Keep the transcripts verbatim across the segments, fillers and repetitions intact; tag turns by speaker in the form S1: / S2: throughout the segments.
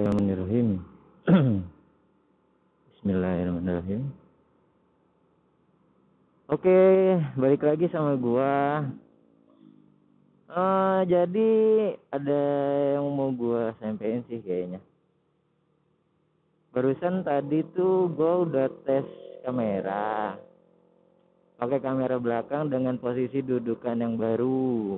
S1: Bismillahirrahmanirrahim. Bismillahirrahmanirrahim. Oke, balik lagi sama gua. Uh, jadi ada yang mau gua sampein sih kayaknya. Barusan tadi tuh gua udah tes kamera. Pakai kamera belakang dengan posisi dudukan yang baru.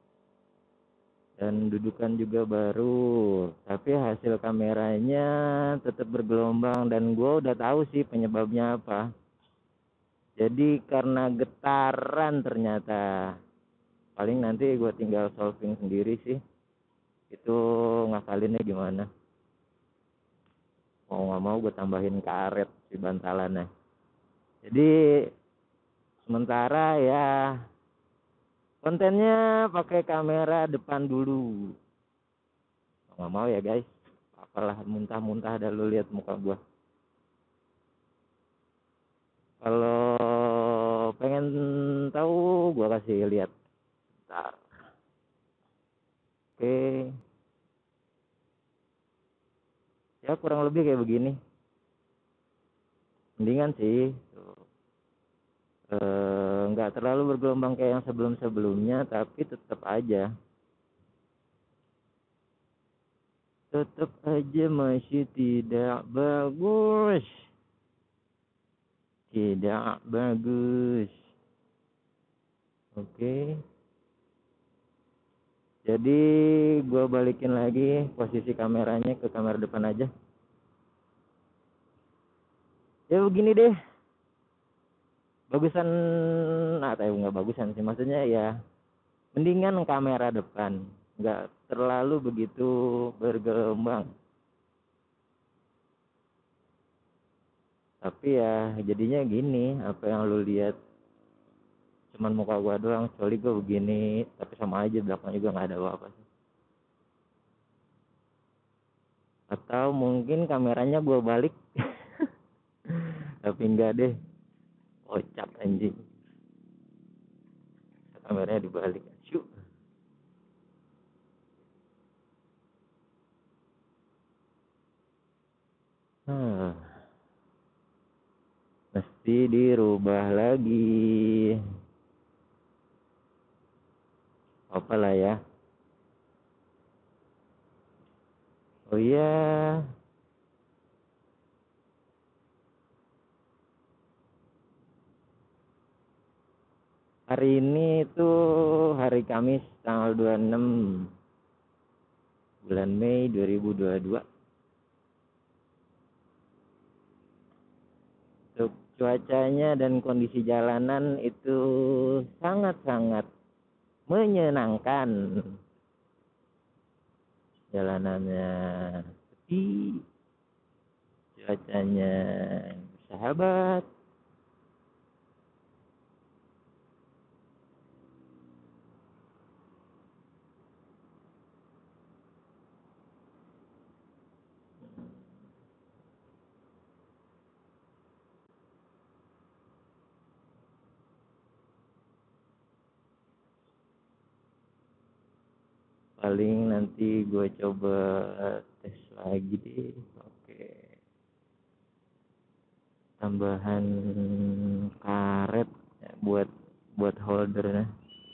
S1: Dan dudukan juga baru, tapi hasil kameranya tetap bergelombang dan gue udah tahu sih penyebabnya apa. Jadi karena getaran ternyata. Paling nanti gue tinggal solving sendiri sih, itu ngakalinnya gimana. Mau nggak mau gue tambahin karet si bantalannya. Jadi sementara ya kontennya pakai kamera depan dulu. Nggak mau ya guys, apalah muntah-muntah dah lu lihat muka gua. Kalau pengen tahu gua kasih lihat. Bentar. Oke. Ya kurang lebih kayak begini. Mendingan sih. Eh, nggak terlalu bergelombang kayak yang sebelum-sebelumnya, tapi tetap aja. Tetap aja masih tidak bagus. Tidak bagus. Oke. Jadi gue balikin lagi posisi kameranya ke kamera depan aja. Ya begini deh. Bagusan, atau nggak bagusan sih, maksudnya ya mendingan kamera depan, nggak terlalu begitu bergelombang. Tapi ya jadinya gini, apa yang lu lihat cuman muka gua doang, kecuali gua begini, tapi sama aja belakang juga nggak ada apa-apa sih. Atau mungkin kameranya gua balik. Tapi enggak deh, kocak anjing, kameranya dibalik. Syuk. Hmm. Mesti dirubah lagi. Apalah ya. Oh iya. Hari ini itu hari Kamis tanggal dua puluh enam bulan Mei dua ribu dua puluh dua. Untuk cuacanya dan kondisi jalanan itu sangat-sangat menyenangkan. Jalanannya sepi, cuacanya bersahabat. Paling nanti gue coba tes lagi deh. Oke. Tambahan karet ya, buat buat holdernya.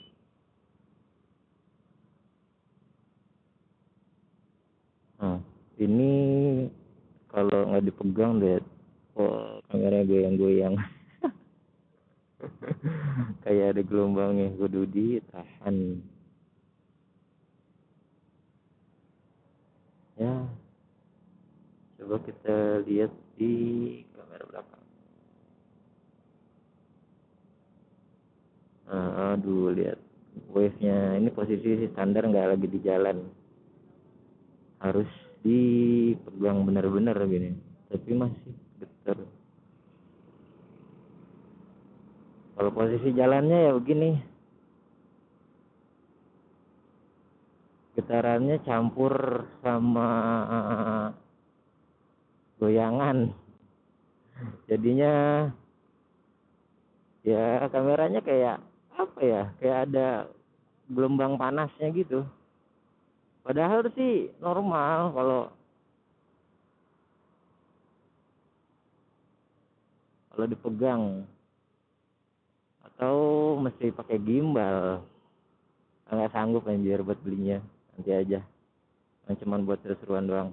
S1: Nah, ini kalau nggak dipegang deh, oh kamera goyang-goyang. Kayak ada gelombangnya, kudu ditahan. Ya, coba kita lihat di kamera belakang. Nah, aduh, lihat wave-nya. Ini posisi standar, nggak lagi di jalan. Harus dipegang benar-benar gini. Tapi masih getar. Kalau posisi jalannya ya begini. Getarannya campur sama goyangan. Jadinya ya kameranya kayak apa ya, kayak ada gelombang panasnya gitu. Padahal sih normal kalau kalau dipegang, atau mesti pakai gimbal. Nggak sanggup anjir buat belinya, nanti aja, yang cuman buat seru-seruan doang.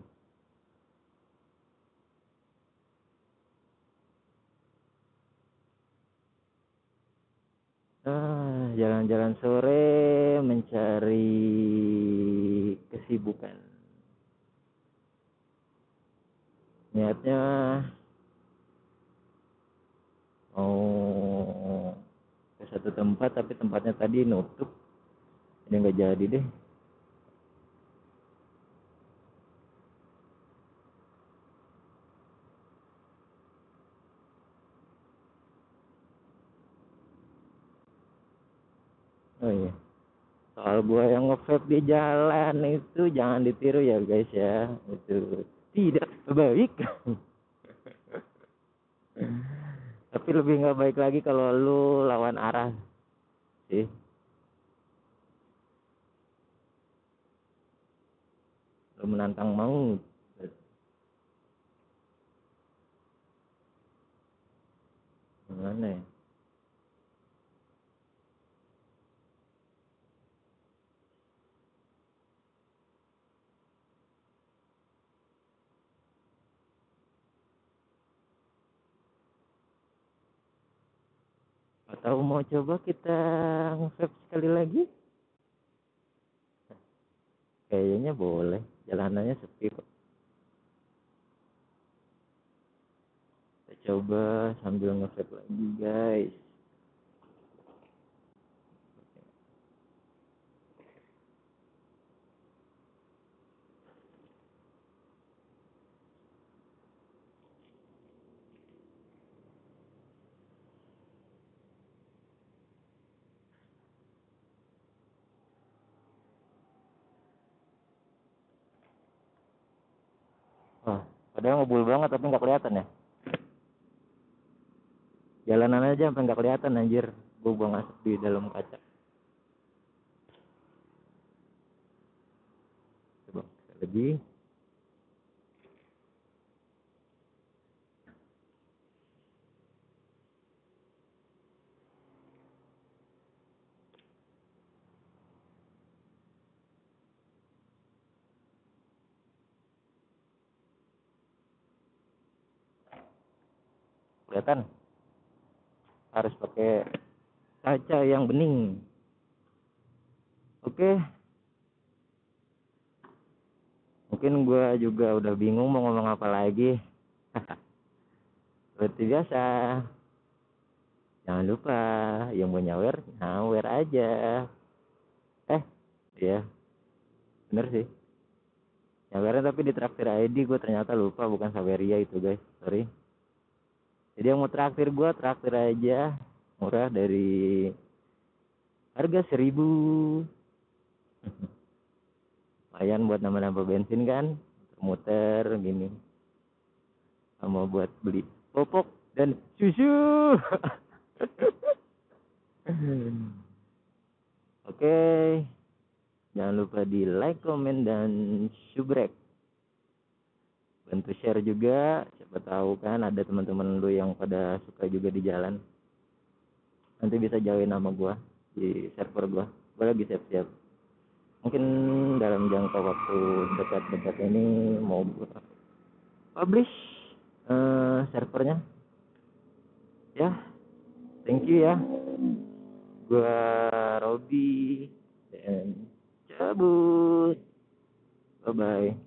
S1: Ah, jalan-jalan sore mencari kesibukan. Niatnya mau ke satu tempat, tapi tempatnya tadi nutup, jadi nggak jadi deh. Oh iya, soal gua yang nge-vape di jalan itu jangan ditiru ya guys ya, itu tidak baik. Tapi lebih nggak baik lagi kalau lu lawan arah sih. Lu menantang maut. Gimana ya? Atau mau coba kita nge-vape sekali lagi? Kayaknya boleh, jalanannya sepi kok. Kita coba sambil nge-vape lagi guys. Wah, padahal ngebul banget tapi nggak kelihatan ya. Jalanan aja sampai nggak kelihatan anjir. Gue buang asap di dalam kaca. Coba sekali lagi. Kelihatan? Harus pakai kaca yang bening. Oke. Mungkin gue juga udah bingung mau ngomong apa lagi. Seperti biasa. Jangan lupa yang mau nyawer, nyawer aja. Eh, iya. Bener sih. Nyawernya tapi di traktir I D, gue ternyata lupa bukan Saweria itu guys. Sorry. Jadi yang mau traktir gue, traktir aja. Murah dari harga seribu. Lumayan buat nambah-nambah bensin kan. Muter gini. Sama buat beli popok dan susu. Oke, jangan lupa di like, komen, dan subrek. Bantu share juga, siapa tahu kan ada teman-teman lu yang pada suka juga di jalan. Nanti bisa join nama gua di server gua. Gua lagi siap-siap. Mungkin dalam jangka waktu dekat-dekat ini mau gua publish uh, servernya. Ya, thank you ya. Gua Robi dan cabut. Bye bye.